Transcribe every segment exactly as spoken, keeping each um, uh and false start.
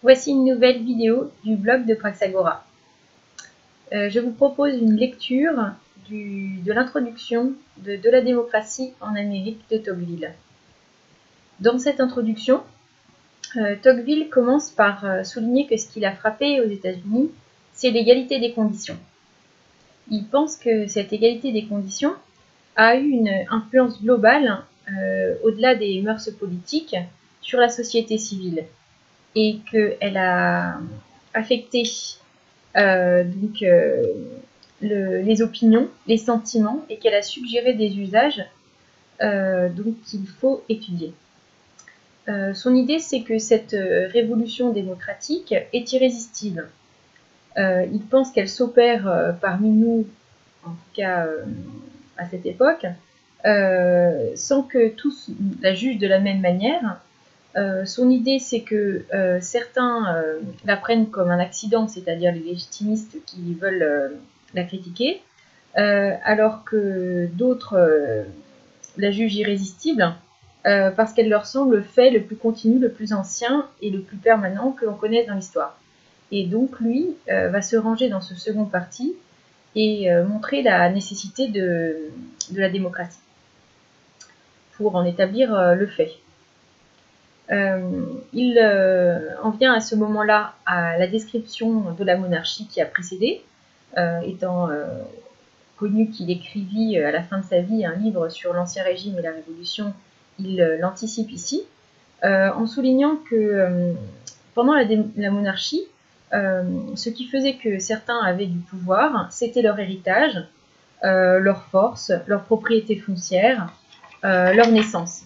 Voici une nouvelle vidéo du blog de Praxagora. Euh, je vous propose une lecture du, de l'introduction de, de la démocratie en Amérique de Tocqueville. Dans cette introduction, euh, Tocqueville commence par euh, souligner que ce qui l'a frappé aux États-Unis, c'est l'égalité des conditions. Il pense que cette égalité des conditions a eu une influence globale, euh, au-delà des mœurs politiques, sur la société civile, et qu'elle a affecté euh, donc, euh, le, les opinions, les sentiments, et qu'elle a suggéré des usages euh, qu'il faut étudier. Euh, son idée, c'est que cette révolution démocratique est irrésistible. Euh, il pense qu'elle s'opère euh, parmi nous, en tout cas euh, à cette époque, euh, sans que tous la jugent de la même manière. Euh, son idée, c'est que euh, certains euh, la prennent comme un accident, c'est-à-dire les légitimistes qui veulent euh, la critiquer, euh, alors que d'autres euh, la jugent irrésistible, euh, parce qu'elle leur semble le fait le plus continu, le plus ancien et le plus permanent que l'on connaisse dans l'histoire. Et donc, lui euh, va se ranger dans ce second parti et euh, montrer la nécessité de, de la démocratie pour en établir euh, le fait. Euh, il euh, en vient à ce moment-là à la description de la monarchie qui a précédé, euh, étant euh, connu qu'il écrivit à la fin de sa vie un livre sur l'Ancien Régime et la Révolution. Il euh, l'anticipe ici, euh, en soulignant que euh, pendant la, la monarchie, euh, ce qui faisait que certains avaient du pouvoir, c'était leur héritage, euh, leur force, leur propriété foncière, euh, leur naissance.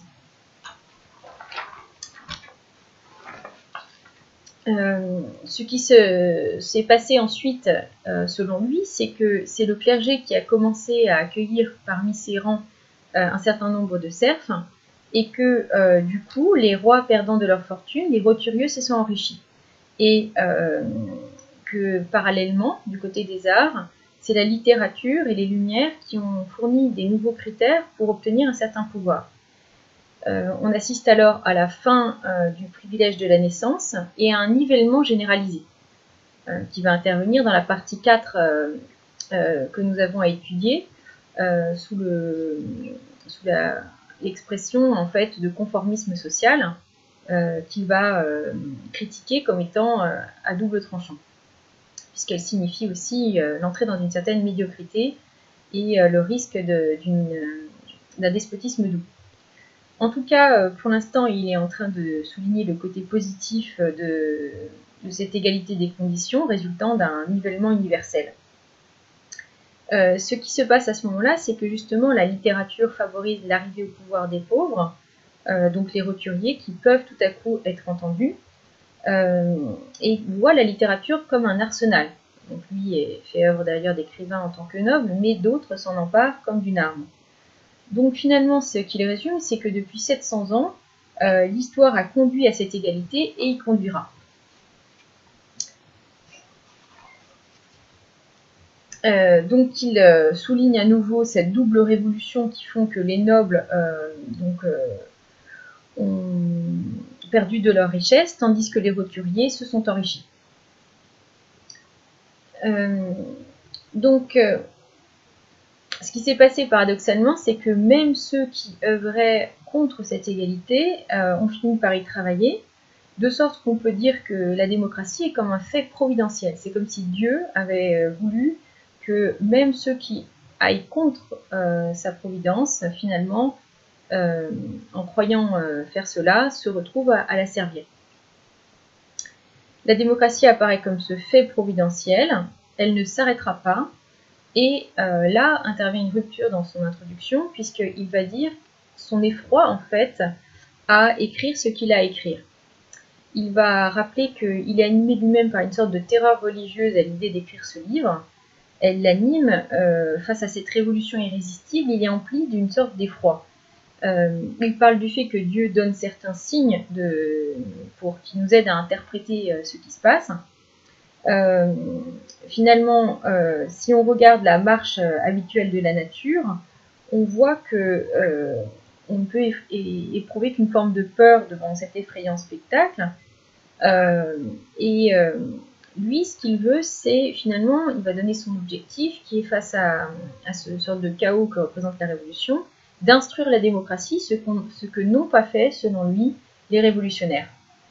Euh, ce qui s'est passé ensuite, euh, selon lui, c'est que c'est le clergé qui a commencé à accueillir parmi ses rangs euh, un certain nombre de serfs, et que euh, du coup, les rois perdant de leur fortune, les roturieux se sont enrichis. Et euh, que parallèlement, du côté des arts, c'est la littérature et les Lumières qui ont fourni des nouveaux critères pour obtenir un certain pouvoir. Euh, on assiste alors à la fin euh, du privilège de la naissance et à un nivellement généralisé euh, qui va intervenir dans la partie quatre euh, euh, que nous avons à étudier euh, sous le, sous l'expression en fait de conformisme social euh, qu'il va euh, critiquer comme étant euh, à double tranchant, puisqu'elle signifie aussi euh, l'entrée dans une certaine médiocrité et euh, le risque d'un despotisme doux. En tout cas, pour l'instant, il est en train de souligner le côté positif de, de cette égalité des conditions résultant d'un nivellement universel. Euh, ce qui se passe à ce moment-là, c'est que justement la littérature favorise l'arrivée au pouvoir des pauvres, euh, donc les roturiers qui peuvent tout à coup être entendus, euh, et voit la littérature comme un arsenal. Donc lui fait œuvre d'ailleurs d'écrivain en tant que noble, mais d'autres s'en emparent comme d'une arme. Donc finalement, ce qu'il résume, c'est que depuis sept cents ans, euh, l'histoire a conduit à cette égalité et y conduira. Euh, donc il euh, souligne à nouveau cette double révolution qui font que les nobles euh, donc, euh, ont perdu de leur richesse, tandis que les roturiers se sont enrichis. Euh, donc, euh, ce qui s'est passé paradoxalement, c'est que même ceux qui œuvraient contre cette égalité euh, ont fini par y travailler, de sorte qu'on peut dire que la démocratie est comme un fait providentiel. C'est comme si Dieu avait voulu que même ceux qui aillent contre euh, sa providence, finalement, euh, en croyant euh, faire cela, se retrouvent à, à la servir. La démocratie apparaît comme ce fait providentiel, elle ne s'arrêtera pas. Et euh, là intervient une rupture dans son introduction, puisqu'il va dire son effroi, en fait, à écrire ce qu'il a à écrire. Il va rappeler qu'il est animé lui-même par une sorte de terreur religieuse à l'idée d'écrire ce livre. Elle l'anime euh, face à cette révolution irrésistible, il est empli d'une sorte d'effroi. Euh, il parle du fait que Dieu donne certains signes de, pour, qui nous aident à interpréter euh, ce qui se passe. Euh, finalement, euh, si on regarde la marche euh, habituelle de la nature, on voit que euh, on ne peut éprouver qu'une forme de peur devant cet effrayant spectacle, Euh, et euh, lui, ce qu'il veut, c'est finalement, il va donner son objectif, qui est face à, à ce sorte de chaos que représente la révolution, d'instruire la démocratie, ce, qu'on, ce que n'ont pas fait, selon lui, les révolutionnaires.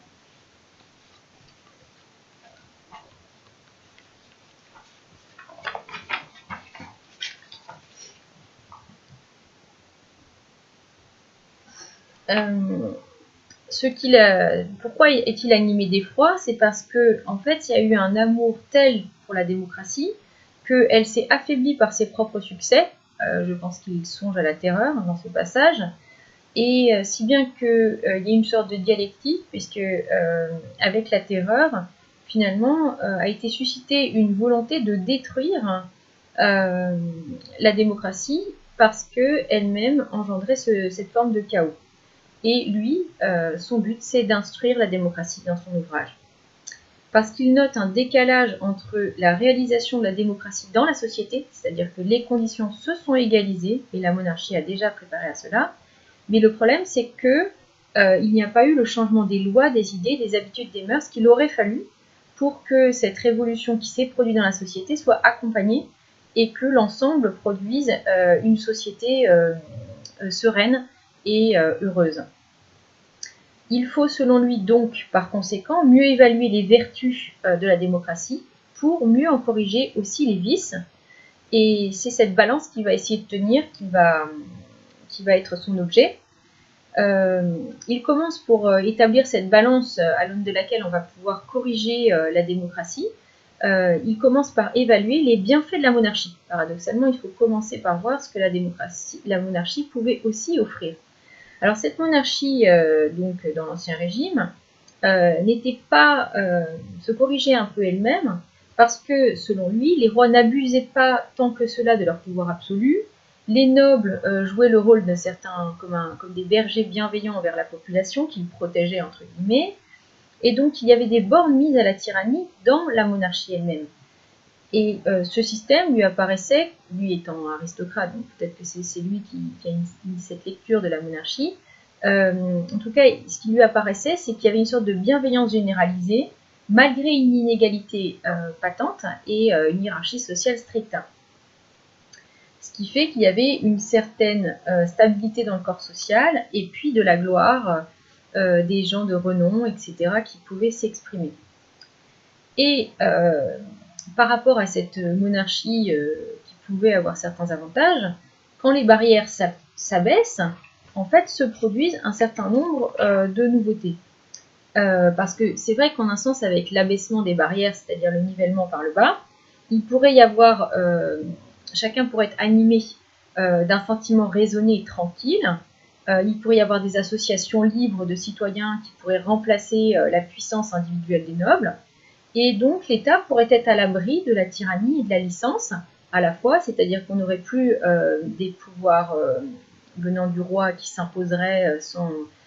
Euh, ce qu'il a, pourquoi est-il animé d'effroi? C'est parce que, en fait, il y a eu un amour tel pour la démocratie qu'elle s'est affaiblie par ses propres succès. Euh, je pense qu'il songe à la terreur dans ce passage. Et euh, si bien qu'il euh, y a une sorte de dialectique, puisque euh, avec la terreur, finalement, euh, a été suscitée une volonté de détruire euh, la démocratie parce qu'elle-même engendrait ce, cette forme de chaos. Et lui, euh, son but, c'est d'instruire la démocratie dans son ouvrage. Parce qu'il note un décalage entre la réalisation de la démocratie dans la société, c'est-à-dire que les conditions se sont égalisées, et la monarchie a déjà préparé à cela, mais le problème, c'est qu'il euh, n'y a pas eu le changement des lois, des idées, des habitudes, des mœurs qu'il aurait fallu pour que cette révolution qui s'est produite dans la société soit accompagnée et que l'ensemble produise euh, une société euh, euh, sereine et euh, heureuse. Il faut selon lui donc, par conséquent, mieux évaluer les vertus euh, de la démocratie pour mieux en corriger aussi les vices. Et c'est cette balance qu'il va essayer de tenir qui va, qui va être son objet. Euh, il commence pour euh, établir cette balance euh, à l'aune de laquelle on va pouvoir corriger euh, la démocratie. Euh, il commence par évaluer les bienfaits de la monarchie. Paradoxalement, il faut commencer par voir ce que la démocratie, la monarchie pouvait aussi offrir. Alors cette monarchie, euh, donc dans l'Ancien Régime, euh, n'était pas, euh, se corrigeait un peu elle-même, parce que, selon lui, les rois n'abusaient pas tant que cela de leur pouvoir absolu, les nobles euh, jouaient le rôle de certains, comme, un, comme des bergers bienveillants envers la population, qu'ils protégeaient entre guillemets, et donc il y avait des bornes mises à la tyrannie dans la monarchie elle-même. Et euh, ce système lui apparaissait, lui étant aristocrate, donc peut-être que c'est lui qui, qui a mis cette lecture de la monarchie, euh, en tout cas, ce qui lui apparaissait, c'est qu'il y avait une sorte de bienveillance généralisée, malgré une inégalité euh, patente et euh, une hiérarchie sociale stricte. Ce qui fait qu'il y avait une certaine euh, stabilité dans le corps social, et puis de la gloire euh, des gens de renom, et cetera, qui pouvaient s'exprimer. Et euh, par rapport à cette monarchie euh, qui pouvait avoir certains avantages, quand les barrières s'abaissent, en fait, se produisent un certain nombre euh, de nouveautés. Euh, parce que c'est vrai qu'en un sens, avec l'abaissement des barrières, c'est-à-dire le nivellement par le bas, il pourrait y avoir, euh, chacun pourrait être animé euh, d'un sentiment raisonné et tranquille. Euh, il pourrait y avoir des associations libres de citoyens qui pourraient remplacer euh, la puissance individuelle des nobles. Et donc l'État pourrait être à l'abri de la tyrannie et de la licence à la fois, c'est-à-dire qu'on n'aurait plus euh, des pouvoirs euh, venant du roi qui s'imposeraient sans,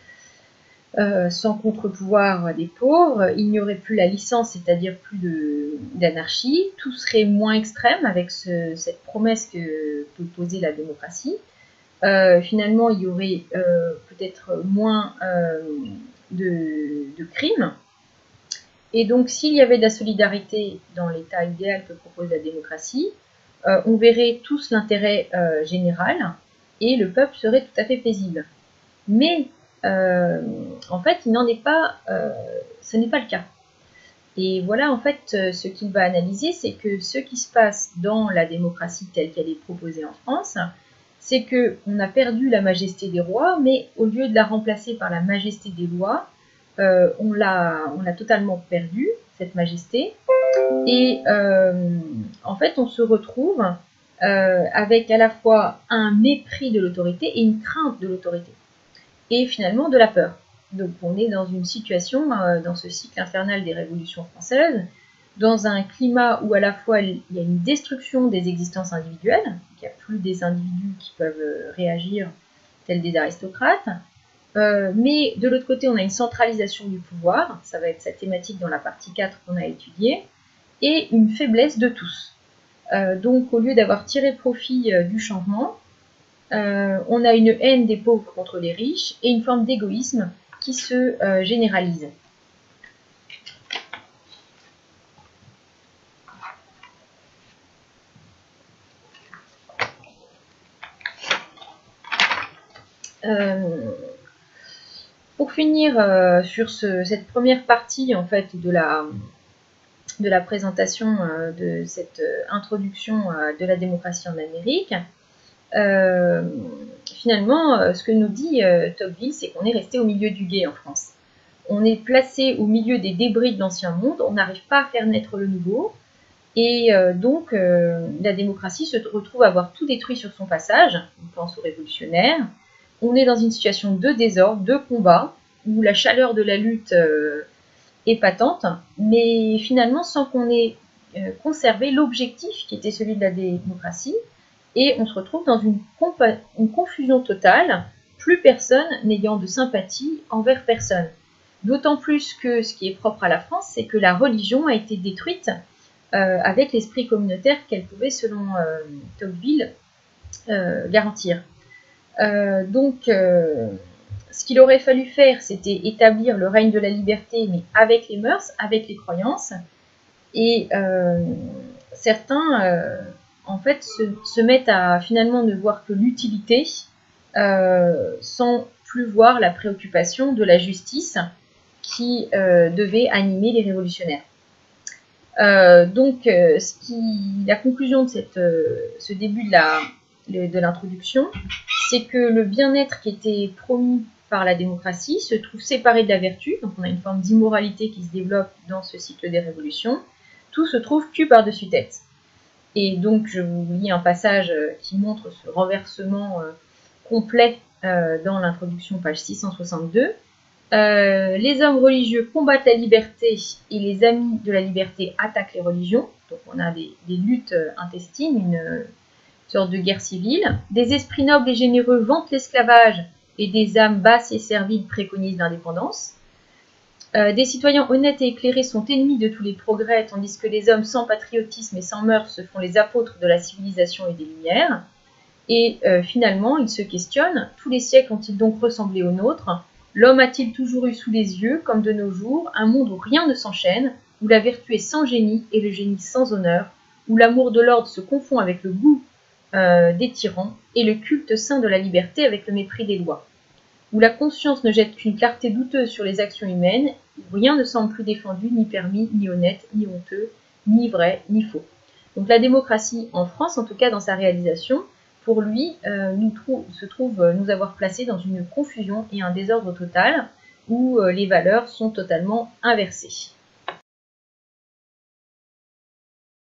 euh, sans contre-pouvoir des pauvres, il n'y aurait plus la licence, c'est-à-dire plus d'anarchie, tout serait moins extrême avec ce, cette promesse que peut poser la démocratie. Euh, finalement, il y aurait euh, peut-être moins euh, de, de crimes. Et donc, s'il y avait de la solidarité dans l'état idéal que propose la démocratie, euh, on verrait tous l'intérêt euh, général et le peuple serait tout à fait paisible. Mais, euh, en fait, il n'en est pas, euh, ce n'est pas le cas. Et voilà, en fait, ce qu'il va analyser, c'est que ce qui se passe dans la démocratie telle qu'elle est proposée en France, c'est qu'on a perdu la majesté des rois, mais au lieu de la remplacer par la majesté des lois, Euh, on l'a totalement perdu, cette majesté, et euh, en fait on se retrouve euh, avec à la fois un mépris de l'autorité et une crainte de l'autorité, et finalement de la peur. Donc on est dans une situation, euh, dans ce cycle infernal des révolutions françaises, dans un climat où à la fois il y a une destruction des existences individuelles, il n'y a plus des individus qui peuvent réagir tels des aristocrates, Euh, mais de l'autre côté, on a une centralisation du pouvoir, ça va être sa thématique dans la partie quatre qu'on a étudiée, et une faiblesse de tous. Euh, donc au lieu d'avoir tiré profit euh, du changement, euh, on a une haine des pauvres contre les riches et une forme d'égoïsme qui se euh, généralise. Pour finir euh, sur ce, cette première partie en fait de la, de la présentation euh, de cette euh, introduction euh, de la démocratie en Amérique, euh, finalement, euh, ce que nous dit euh, Tocqueville, c'est qu'on est resté au milieu du gué en France. On est placé au milieu des débris de l'ancien monde, on n'arrive pas à faire naître le nouveau, et euh, donc euh, la démocratie se retrouve à avoir tout détruit sur son passage, on pense aux révolutionnaires. On est dans une situation de désordre, de combat, où la chaleur de la lutte euh, est patente, mais finalement sans qu'on ait euh, conservé l'objectif qui était celui de la démocratie, et on se retrouve dans une, une confusion totale, plus personne n'ayant de sympathie envers personne. D'autant plus que ce qui est propre à la France, c'est que la religion a été détruite euh, avec l'esprit communautaire qu'elle pouvait, selon euh, Tocqueville, euh, garantir. Euh, donc, euh, ce qu'il aurait fallu faire, c'était établir le règne de la liberté, mais avec les mœurs, avec les croyances. Et euh, certains, euh, en fait, se, se mettent à finalement ne voir que l'utilité, euh, sans plus voir la préoccupation de la justice qui euh, devait animer les révolutionnaires. Euh, donc, euh, ce qui, la conclusion de cette, euh, ce début de la de l'introduction, c'est que le bien-être qui était promis par la démocratie se trouve séparé de la vertu, donc on a une forme d'immoralité qui se développe dans ce cycle des révolutions, tout se trouve cul par-dessus tête. Et donc je vous lis un passage qui montre ce renversement euh, complet euh, dans l'introduction, page six cent soixante-deux. Euh, les hommes religieux combattent la liberté et les amis de la liberté attaquent les religions. Donc on a des, des luttes intestines, une sorte de guerre civile. Des esprits nobles et généreux vantent l'esclavage et des âmes basses et serviles préconisent l'indépendance. Euh, des citoyens honnêtes et éclairés sont ennemis de tous les progrès, tandis que les hommes sans patriotisme et sans mœurs se font les apôtres de la civilisation et des Lumières. Et euh, finalement, ils se questionnent, tous les siècles ont-ils donc ressemblé aux nôtres? L'homme a-t-il toujours eu sous les yeux, comme de nos jours, un monde où rien ne s'enchaîne, où la vertu est sans génie et le génie sans honneur, où l'amour de l'ordre se confond avec le goût euh, des tyrans et le culte saint de la liberté avec le mépris des lois, où la conscience ne jette qu'une clarté douteuse sur les actions humaines, où rien ne semble plus défendu, ni permis, ni honnête, ni honteux, ni vrai, ni faux. Donc la démocratie en France, en tout cas dans sa réalisation, pour lui, euh, nous trou se trouve euh, nous avoir placés dans une confusion et un désordre total où euh, les valeurs sont totalement inversées.